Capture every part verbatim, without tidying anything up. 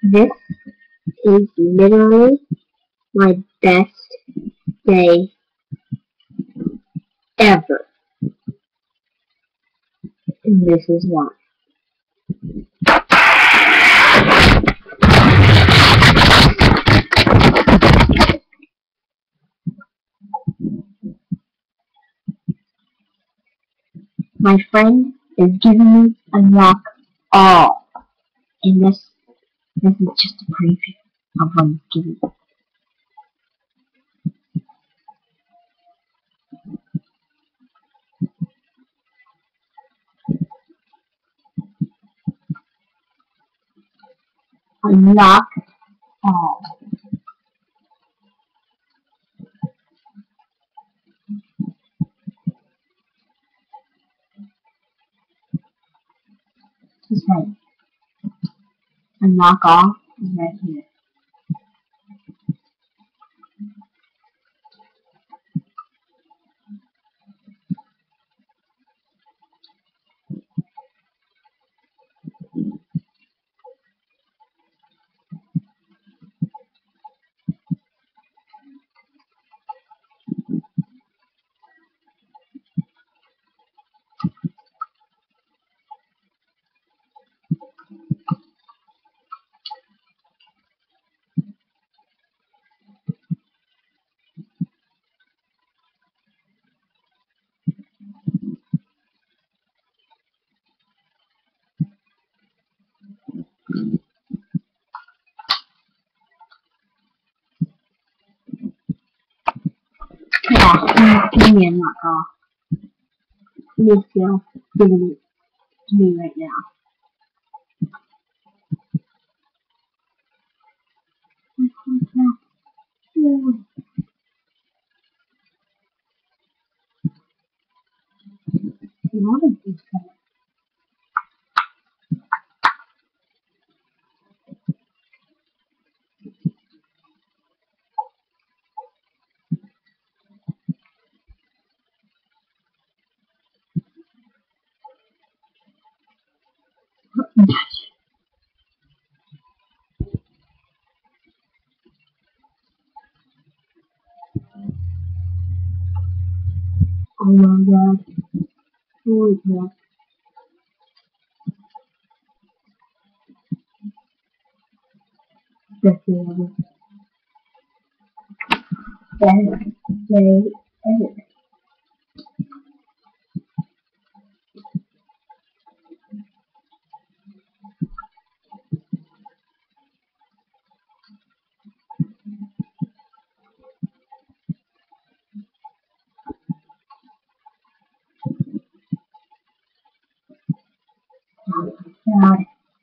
This is literally my best day ever. And this is why. My friend is giving me unlock all. And this this is just a preview of what he's giving me. Unlock all. Just right. Unlock all is right here. Yeah, give me unlock all. Please feel giving it to me right now. What is this color? Oh my god. Holy crap. Best day ever. Best day ever. Oh my god.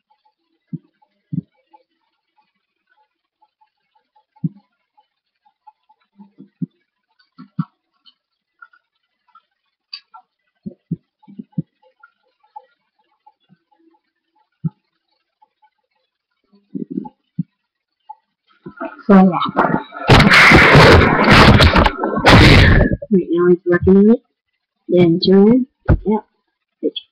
So yeah. Right now he's working on it. Then turn. Yep.